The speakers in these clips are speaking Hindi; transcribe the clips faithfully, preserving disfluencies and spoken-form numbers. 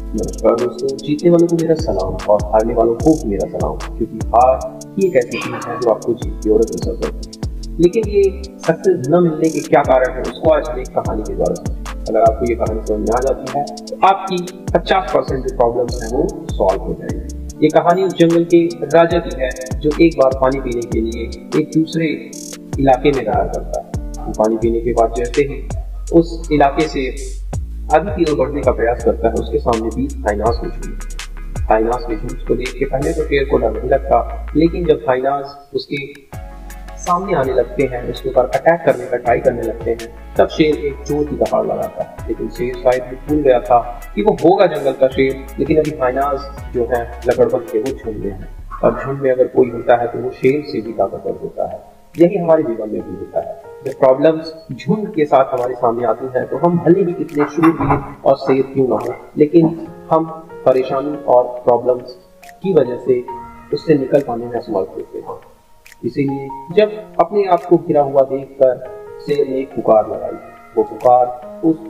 नमस्कार दोस्तों, जीतने वालों को मेरा सलाम और हारने वालों को भी मेरा सलाम, क्योंकि हार ही एक ऐसी चीज है जो आपको जीत की ओर अग्रसर करती है। लेकिन ये सक्सेस न मिलने के क्या कारण है, उसको आज हम एक कहानी के द्वारा समझें। अगर आपको ये कहानी समझ में आ जाती है तो आपकी पचास परसेंट जो प्रॉब्लम्स हैं वो सॉल्व हो जाएंगी। ये कहानी उस जंगल के राजा की है जो एक बार पानी पीने के लिए एक दूसरे इलाके में जाया करता है। वो पानी पीने के बाद जैसे ही उस इलाके से आगे की ओर बढ़ने का प्रयास करता है, उसके सामने भी थाइनास के झुंड थाइनास के झुंड को देख के पहले तो शेर को डर नहीं लगता, लेकिन जब थाइनास उसके सामने आने लगते हैं, उसके ऊपर अटैक करने का ट्राई करने लगते हैं, तब शेर एक चोर की दहाड़ लगाता है। लेकिन शेर शायद भूल गया था कि वो होगा जंगल का शेर, लेकिन अभी थाइनास जो है लकड़बग के वो झुंड में है, और झुंड में अगर कोई होता है तो वो शेर से भी ताकतवर होता है। यही हमारे जीवन में भी होता है। जब प्रॉब्लम्स झुंड के साथ हमारे सामने आती हैं तो हम भले ही कितने शूरवीर और शेर क्यों ना हो, लेकिन हम परेशानी और प्रॉब्लम्स की वजह से उससे निकल पाने में असमर्थ होते हैं। इसीलिए जब अपने आप को घिरा हुआ देखकर शेर ने एक पुकार लगाई, वो पुकार उस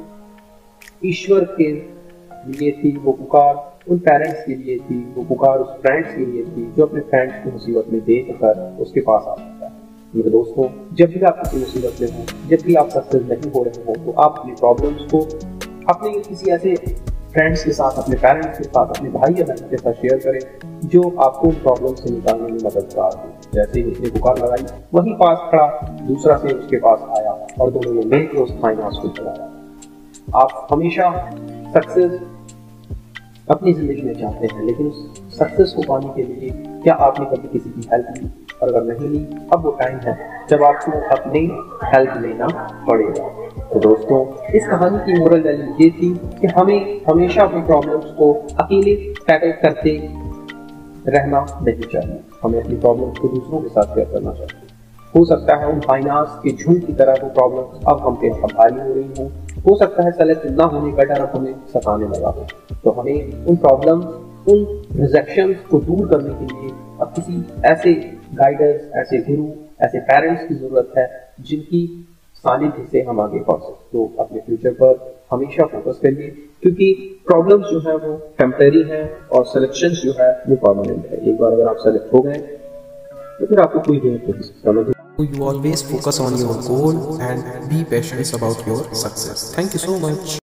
ईश्वर के लिए थी, वो पुकार उन पेरेंट्स के लिए थी, वो पुकार उस फ्रेंड्स के लिए थी जो अपने फ्रेंड्स को मुसीबत में देखकर उसके पास आ सकता है। मेरे दोस्तों, जब भी आप किसी मुसीबत में हो, जब भी आप सक्सेस नहीं हो रहे हो, तो आप अपनी प्रॉब्लम्स को अपने किसी ऐसे फ्रेंड्स के साथ, अपने पेरेंट्स के साथ, अपने भाई या बहन के साथ शेयर करें जो आपको उन प्रॉब्लम से निकालने में मददगार हो। जैसे ही उसने पुकार लगाई, वहीं पास खड़ा दूसरा शेर उसके पास आया और दोनों ने मिलकर उस थाइनास को चलाया। आप हमेशा सक्सेस अपनी जिंदगी में चाहते हैं, लेकिन उस सक्सेस को पाने के लिए क्या आपने कभी किसी की हेल्प ली? और अगर नहीं ली, अब वो टाइम है जब आपको अपनी हेल्प लेना पड़ेगा। तो दोस्तों, इस कहानी की मोरल वैल्यू ये थी कि हमें हमेशा अपनी प्रॉब्लम्स को अकेले टैकल करते रहना नहीं चाहिए। हमें अपनी प्रॉब्लम्स को दूसरों के साथ शेयर करना चाहिए। हो सकता है उन फाइनांस के झुंड की तरह वो प्रॉब्लम्स अब हम पे भारी हो रही हो हो सकता है सेलेक्ट ना होने का डर अब हमें सताने लगा हो। तो हमें उन प्रॉब्लम्स, उन रिजेक्शंस को दूर करने के लिए अब किसी ऐसे गाइडर्स, ऐसे गुरु, ऐसे पेरेंट्स की जरूरत है जिनकी सानिध्य से हम आगे बढ़ सकते। तो अपने फ्यूचर पर हमेशा फोकस करिए, क्योंकि प्रॉब्लम्स जो है वो टेम्परेरी है और सिलेक्शन जो है वो परमानेंट है। एक बार अगर आप सेलेक्ट हो गए तो फिर आपको कोई जरूरत नहीं समझ। You always focus on your goal and be patient about your success. Thank you so much.